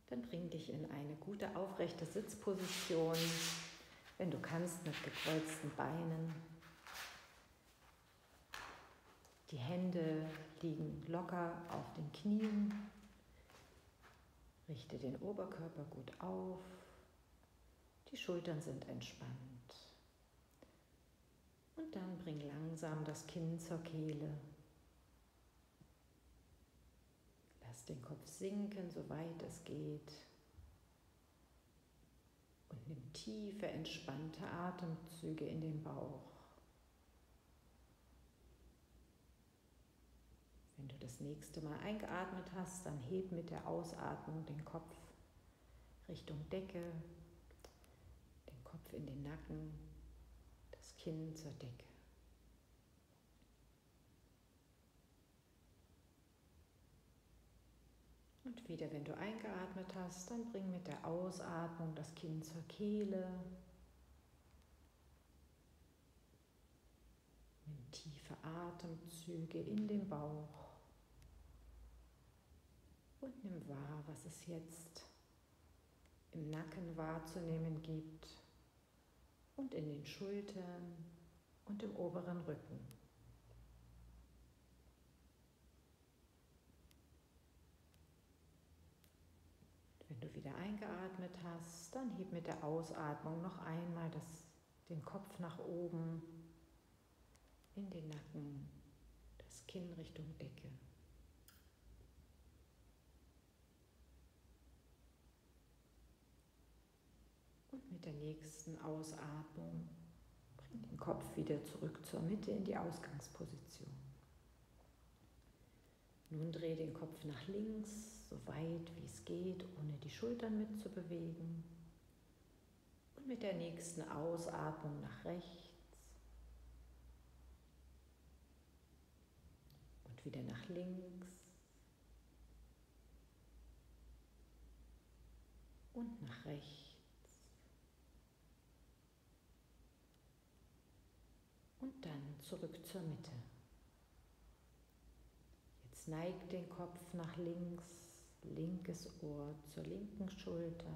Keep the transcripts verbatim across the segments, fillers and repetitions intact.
Dann bring dich in eine gute aufrechte Sitzposition, wenn du kannst, mit gekreuzten Beinen. Die Hände liegen locker auf den Knien. Richte den Oberkörper gut auf. Die Schultern sind entspannt. Und dann bring langsam das Kinn zur Kehle. Lass den Kopf sinken, soweit es geht. Und nimm tiefe, entspannte Atemzüge in den Bauch. Wenn du das nächste Mal eingeatmet hast, dann heb mit der Ausatmung den Kopf Richtung Decke, den Kopf in den Nacken, das Kinn zur Decke. Und wieder, wenn du eingeatmet hast, dann bring mit der Ausatmung das Kinn zur Kehle. Nimm tiefe Atemzüge in den Bauch und nimm wahr, was es jetzt im Nacken wahrzunehmen gibt und in den Schultern und im oberen Rücken. Wenn du wieder eingeatmet hast, dann heb mit der Ausatmung noch einmal das, den Kopf nach oben, in den Nacken, das Kinn Richtung Decke. Und mit der nächsten Ausatmung bring den Kopf wieder zurück zur Mitte in die Ausgangsposition. Nun dreh den Kopf nach links, so weit wie es geht, ohne die Schultern mitzubewegen. Und mit der nächsten Ausatmung nach rechts. Und wieder nach links. Und nach rechts. Und dann zurück zur Mitte. Jetzt neig den Kopf nach links, linkes Ohr zur linken Schulter.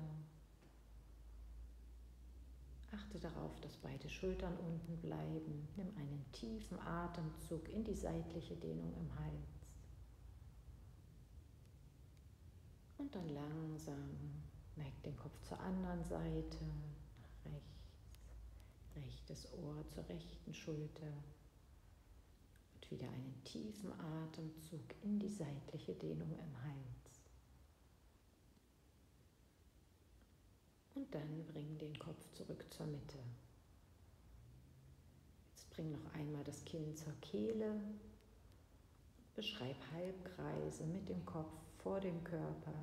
Achte darauf, dass beide Schultern unten bleiben. Nimm einen tiefen Atemzug in die seitliche Dehnung im Hals. Und dann langsam neig den Kopf zur anderen Seite, nach rechts. Rechtes Ohr zur rechten Schulter und wieder einen tiefen Atemzug in die seitliche Dehnung im Hals. Und dann bring den Kopf zurück zur Mitte. Jetzt bring noch einmal das Kinn zur Kehle. Beschreib Halbkreise mit dem Kopf vor dem Körper.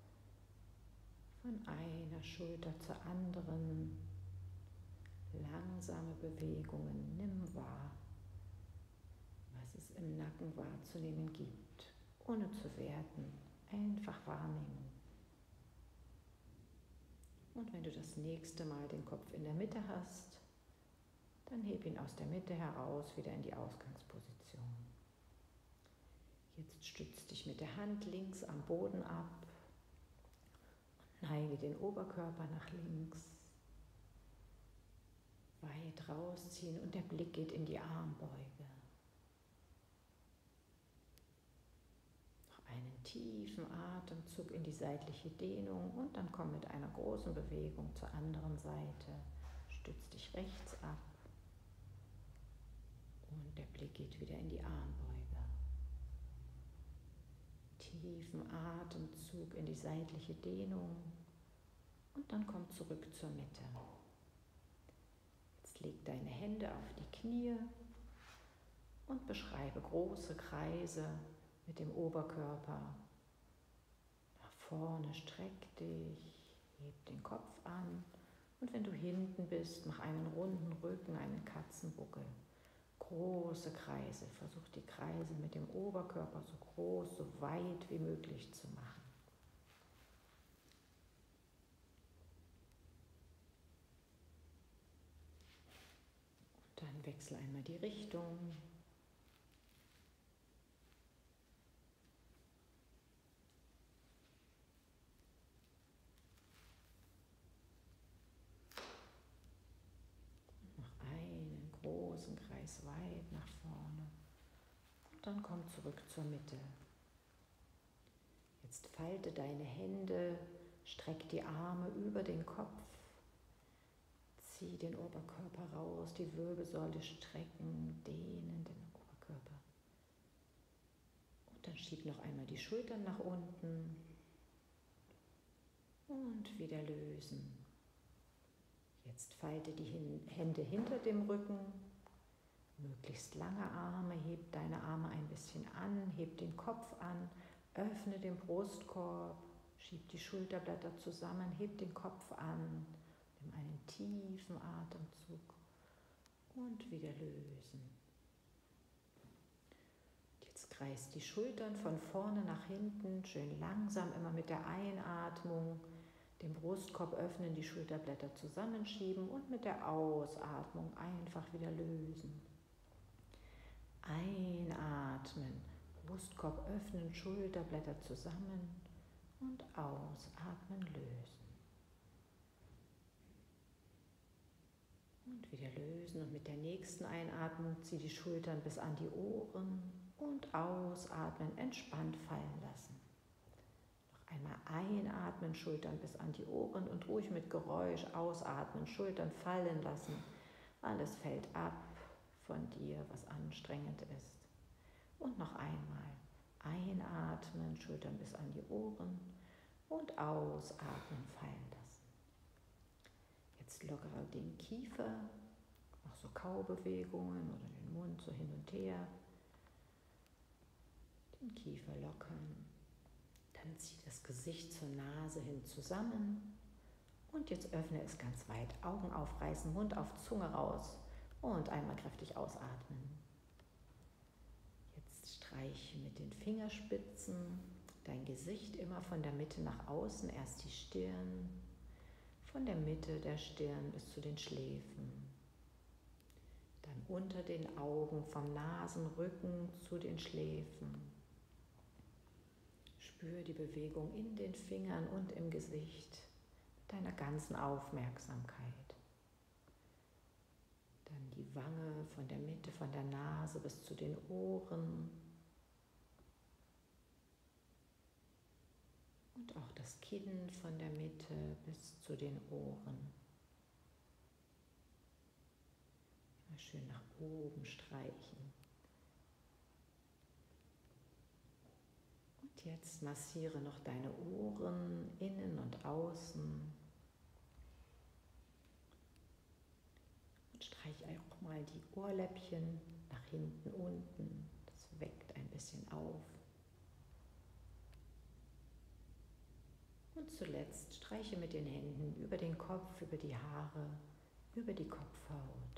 Von einer Schulter zur anderen. Langsame Bewegungen, nimm wahr, was es im Nacken wahrzunehmen gibt, ohne zu werten, einfach wahrnehmen. Und wenn du das nächste Mal den Kopf in der Mitte hast, dann heb ihn aus der Mitte heraus wieder in die Ausgangsposition. Jetzt stütz dich mit der Hand links am Boden ab und neige den Oberkörper nach links. Weit rausziehen und der Blick geht in die Armbeuge. Noch einen tiefen Atemzug in die seitliche Dehnung und dann komm mit einer großen Bewegung zur anderen Seite. Stütz dich rechts ab und der Blick geht wieder in die Armbeuge. Tiefen Atemzug in die seitliche Dehnung und dann komm zurück zur Mitte. Jetzt leg deine Hände auf die Knie und beschreibe große Kreise mit dem Oberkörper. Nach vorne streck dich, heb den Kopf an und wenn du hinten bist, mach einen runden Rücken, einen Katzenbuckel. Große Kreise, versuch die Kreise mit dem Oberkörper so groß, so weit wie möglich zu machen. Dann wechsle einmal die Richtung. ganz weit nach vorne. Und dann komm zurück zur Mitte. Jetzt falte deine Hände, streck die Arme über den Kopf, zieh den Oberkörper raus, die Wirbelsäule strecken, dehnen den Oberkörper. Und dann schieb noch einmal die Schultern nach unten und wieder lösen. Jetzt falte die Hände hinter dem Rücken, möglichst lange Arme, heb deine Arme ein bisschen an, heb den Kopf an, öffne den Brustkorb, schieb die Schulterblätter zusammen, heb den Kopf an, nimm einen tiefen Atemzug und wieder lösen. Jetzt kreist die Schultern von vorne nach hinten, schön langsam, immer mit der Einatmung, den Brustkorb öffnen, die Schulterblätter zusammenschieben und mit der Ausatmung einfach wieder lösen. Einatmen, Brustkorb öffnen, Schulterblätter zusammen und ausatmen, lösen. Und wieder lösen und mit der nächsten Einatmung zieh die Schultern bis an die Ohren und ausatmen, entspannt fallen lassen. Einmal einatmen, Schultern bis an die Ohren und ruhig mit Geräusch ausatmen, Schultern fallen lassen. Alles fällt ab von dir, was anstrengend ist. Und noch einmal einatmen, Schultern bis an die Ohren und ausatmen, fallen lassen. Jetzt lockere den Kiefer, mach so Kaubewegungen oder den Mund so hin und her. Den Kiefer lockern. Dann zieh das Gesicht zur Nase hin zusammen und jetzt öffne es ganz weit. Augen aufreißen, Mund auf, Zunge raus und einmal kräftig ausatmen. Jetzt streiche mit den Fingerspitzen dein Gesicht immer von der Mitte nach außen. Erst die Stirn, von der Mitte der Stirn bis zu den Schläfen. Dann unter den Augen, vom Nasenrücken zu den Schläfen. Spür die Bewegung in den Fingern und im Gesicht mit deiner ganzen Aufmerksamkeit. Dann die Wange von der Mitte, von der Nase bis zu den Ohren. Und auch das Kinn von der Mitte bis zu den Ohren. Immer schön nach oben streichen. Und jetzt massiere noch deine Ohren, innen und außen. Und streiche auch mal die Ohrläppchen nach hinten, unten. Das weckt ein bisschen auf. Und zuletzt streiche mit den Händen über den Kopf, über die Haare, über die Kopfhaut.